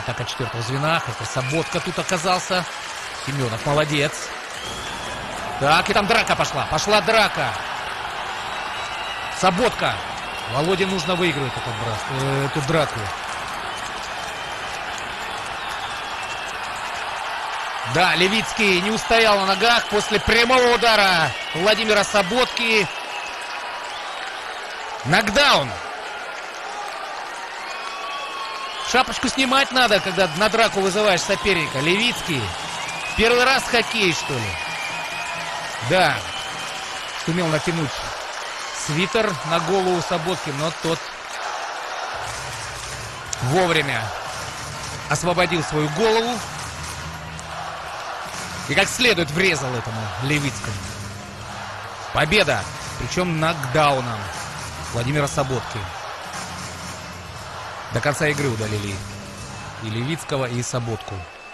Атака 4-го звена. Хотя Соботка тут оказался. Семенов молодец. Так, и там драка пошла. Пошла драка. Соботка. Володе нужно выигрывать эту драку. Да, Левицкий не устоял на ногах после прямого удара Владимира Соботки. Нокдаун. Шапочку снимать надо, когда на драку вызываешь соперника. Левицкий. Первый раз в хоккее, что ли? Да. Сумел натянуть свитер на голову Соботки, но тот вовремя освободил свою голову. И как следует врезал этому Левицкому. Победа. Причем нокдауном Владимира Соботки. До конца игры удалили и Левицкого, и Соботку.